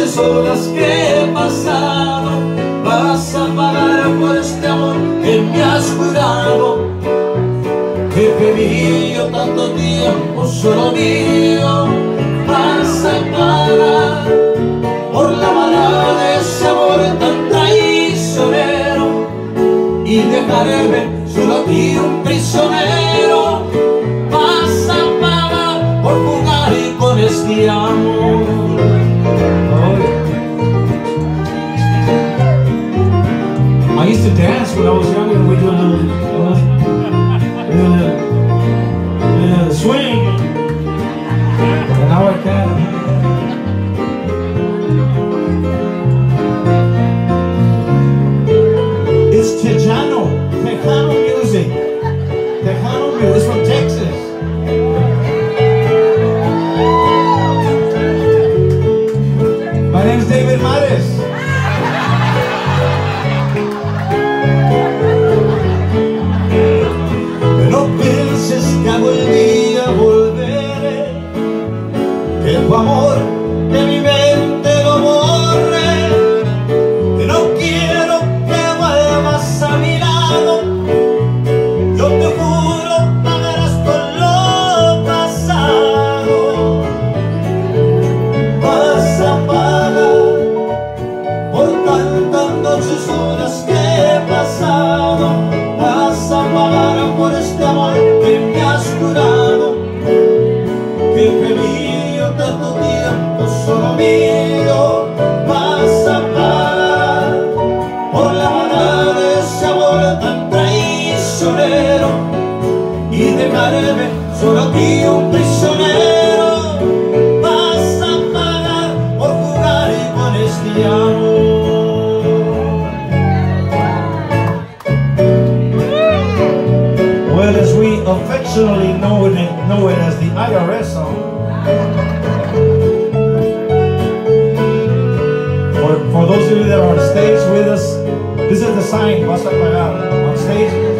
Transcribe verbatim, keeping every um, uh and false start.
noches solas que he pasado, vas a pagar por este amor que me has jurado, que pedí yo tanto tiempo solo mío. Vas a pagar por la maldad de ese amor tan traicionero, y dejarme solo aquí un prisionero. Vas a pagar por jugar y con este amor. I used to dance when I was younger. We do a little, a little, a little swing, and now I can't. It's Tejano, Tejano music. Tejano music. It's from Texas. My name's David Mares. No pienses que algún día volveré, que tu amor de mi mente lo borre, que no quiero que vuelvas a mi lado. Yo te juro pagarás con lo pasado. Vas a pagar por tantas noches horas que he pasado. Vas a pagar por este amor que me has jurado, que pedí yo tanto tiempo solo mío. Vas a pagar por la maldad de ese amor tan traicionero, y dejarme solo aquí un prisionero. Vas a pagar por jugar y con este amor. Well, as we affectionately know it, know it as the I R S song. For, for those of you that are on stage with us, this is the sign, vas a pagar. On stage,